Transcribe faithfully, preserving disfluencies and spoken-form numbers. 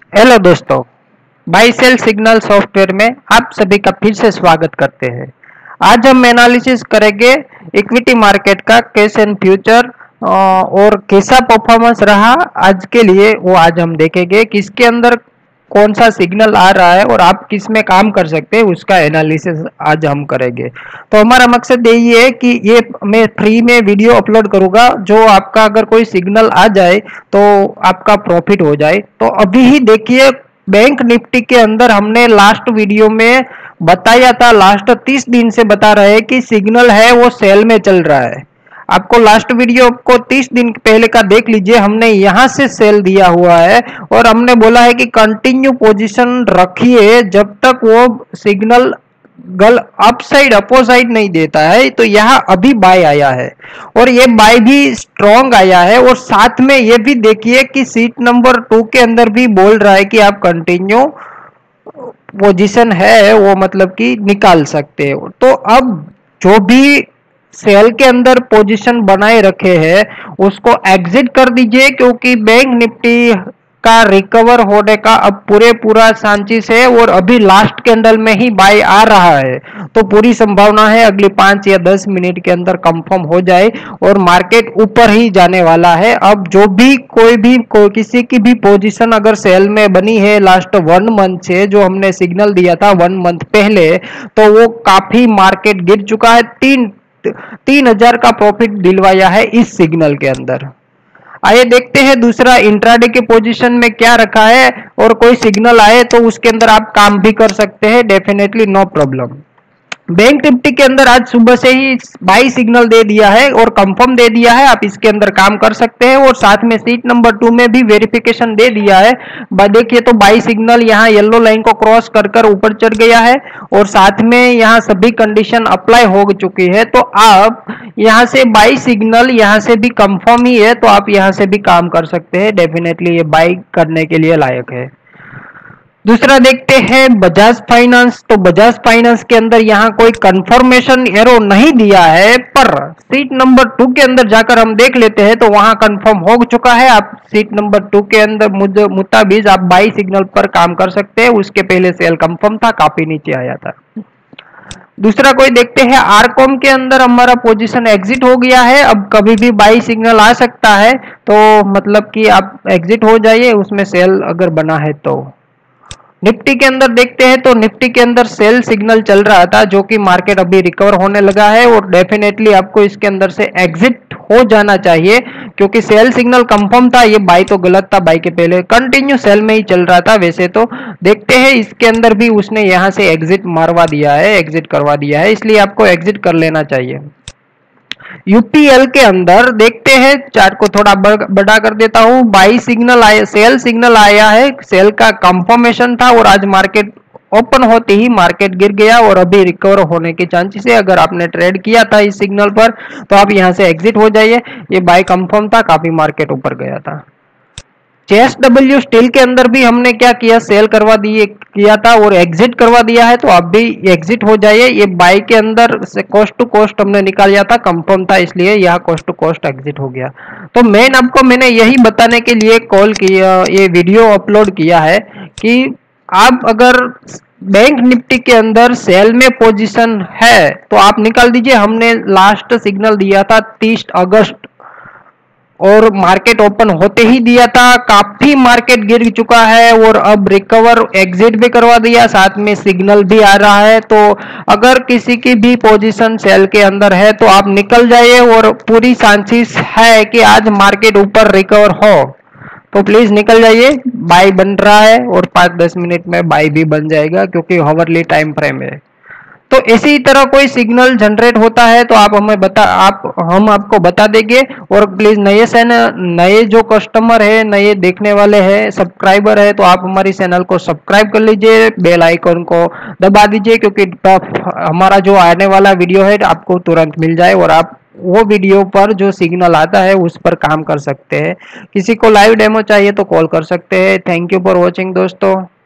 Hello दोस्तों, by cell signal software में आप सभी का फिर से स्वागत करते हैं। आज हम एनालिसिस करेंगे इक्विटी मार्केट का कैश एंड फ्यूचर और कैसा परफॉर्मेंस रहा आज के लिए, वो आज हम देखेंगे कि इसके अंदर कौन सा सिग्नल आ रहा है और आप किस में काम कर सकते हैं उसका एनालिसिस आज हम करेंगे। तो हमारा मकसद यही है कि ये मैं फ्री में वीडियो अपलोड करूंगा, जो आपका अगर कोई सिग्नल आ जाए तो आपका प्रॉफिट हो जाए। तो अभी ही देखिए, बैंक निफ्टी के अंदर हमने लास्ट वीडियो में बताया था, लास्ट तीस दिन से बता रहे हैं कि सिग्नल है वो सेल में चल रहा है। आपको लास्ट वीडियो को तीस दिन पहले का देख लीजिए, हमने यहां से सेल दिया हुआ है और हमने बोला है कि कंटिन्यू पोजीशन रखिए जब तक वो सिग्नल गल अप साइड अपोसाइड नहीं देता है। तो यहाँ अभी बाय आया है और ये बाय भी स्ट्रॉन्ग आया है और साथ में ये भी देखिए कि सीट नंबर टू के अंदर भी बोल रहा है कि आप कंटिन्यू पोजीशन है वो मतलब कि निकाल सकते हो। तो अब जो भी सेल के अंदर पोजीशन बनाए रखे हैं उसको एग्जिट कर दीजिए, क्योंकि बैंक निफ्टी का रिकवर होने का अब पूरे पूरा चांसेस है और अभी लास्ट कैंडल में ही बाय आ रहा है। तो पूरी संभावना है अगली पांच या दस मिनट के अंदर कंफर्म हो जाए और मार्केट ऊपर ही जाने वाला है। अब जो भी कोई भी कोई किसी की भी पोजीशन अगर सेल में बनी है लास्ट वन मंथ से, जो हमने सिग्नल दिया था वन मंथ पहले, तो वो काफी मार्केट गिर चुका है। तीन तीन हजार का प्रॉफिट दिलवाया है इस सिग्नल के अंदर। आइए देखते हैं दूसरा इंट्राडे के पोजीशन में क्या रखा है और कोई सिग्नल आए तो उसके अंदर आप काम भी कर सकते हैं, definitely no problem. Bank Nifty के अंदर आज सुबह से ही बाई सिग्नल दे दिया है और कंफर्म दे दिया है, आप इसके अंदर काम कर सकते हैं और साथ में सीट नंबर टू में भी वेरिफिकेशन दे दिया है। देखिए तो बाई सिग्नल यहाँ येलो लाइन को क्रॉस कर कर ऊपर चढ़ गया है और साथ में यहाँ सभी कंडीशन अप्लाई हो चुकी है। तो आप यहाँ से बाई सिग्नल यहाँ से भी कंफर्म ही है, तो आप यहाँ से भी काम कर सकते हैं, डेफिनेटली ये बाई करने के लिए लायक है। दूसरा देखते हैं बजाज फाइनेंस। तो बजाज फाइनेंस के अंदर यहाँ कोई कंफर्मेशन एरो नहीं दिया है, पर सीट नंबर टू के अंदर जाकर हम देख लेते हैं तो वहां कंफर्म हो चुका है। आप सीट नंबर टू के अंदर मुताबिक आप बाई सिग्नल पर काम कर सकते हैं। उसके पहले सेल कंफर्म था, काफी नीचे आया था। दूसरा कोई देखते हैं आरकॉम के अंदर हमारा पोजीशन एग्जिट हो गया है। अब कभी भी बाई सिग्नल आ सकता है, तो मतलब कि आप एग्जिट हो जाइए उसमें सेल अगर बना है तो। निफ्टी के अंदर देखते हैं तो निफ्टी के अंदर सेल सिग्नल चल रहा था, जो कि मार्केट अभी रिकवर होने लगा है और डेफिनेटली आपको इसके अंदर से एग्जिट हो जाना चाहिए, क्योंकि सेल सिग्नल कंफर्म था। ये बाई तो गलत था, बाई के पहले कंटिन्यू सेल में ही चल रहा था वैसे तो। देखते हैं इसके अंदर भी उसने यहाँ से एग्जिट मारवा दिया है, एग्जिट करवा दिया है, इसलिए आपको एग्जिट कर लेना चाहिए। यूपीएल के अंदर देखते हैं, चार्ट को थोड़ा बड़ा कर देता हूं। बाई सिग्नल आया, सेल सिग्नल आया है, सेल का कंफर्मेशन था और आज मार्केट ओपन होते ही मार्केट गिर गया और अभी रिकवर होने के चांसेस है। अगर आपने ट्रेड किया था इस सिग्नल पर तो आप यहां से एग्जिट हो जाइए। ये बाई कंफर्म था, काफी मार्केट ऊपर गया था। जेएसडब्ल्यू स्टील के अंदर भी हमने क्या किया, सेल करवा दिए किया था और एग्जिट करवा दिया है, तो आप भी एग्जिट हो जाइए। ये बाई के अंदर से कोस्ट टू कोस्ट हमने निकाल लिया था, कंफर्म था, इसलिए यहाँ कोस्ट टू कोस्ट एग्जिट हो गया। तो मेन आपको मैंने यही बताने के लिए कॉल किया, ये वीडियो अपलोड किया है कि आप अगर बैंक निफ्टी के अंदर सेल में पोजीशन है तो आप निकाल दीजिए। हमने लास्ट सिग्नल दिया था तीस अगस्त और मार्केट ओपन होते ही दिया था, काफी मार्केट गिर चुका है और अब रिकवर एग्जिट भी करवा दिया, साथ में सिग्नल भी आ रहा है। तो अगर किसी की भी पोजीशन सेल के अंदर है तो आप निकल जाइए और पूरी चांसेस है कि आज मार्केट ऊपर रिकवर हो, तो प्लीज निकल जाइए। बाय बन रहा है और पांच दस मिनट में बाय भी बन जाएगा, क्योंकि हॉवरली टाइम फ्रेम है। तो इसी तरह कोई सिग्नल जनरेट होता है तो आप हमें बता आप हम आपको बता देंगे। और प्लीज नए चैनल नए जो कस्टमर है, नए देखने वाले हैं, सब्सक्राइबर है, तो आप हमारी चैनल को सब्सक्राइब कर लीजिए, बेल आइकन को दबा दीजिए, क्योंकि हमारा जो आने वाला वीडियो है आपको तुरंत मिल जाए और आप वो वीडियो पर जो सिग्नल आता है उस पर काम कर सकते हैं। किसी को लाइव डेमो चाहिए तो कॉल कर सकते हैं। थैंक यू फॉर वॉचिंग दोस्तों।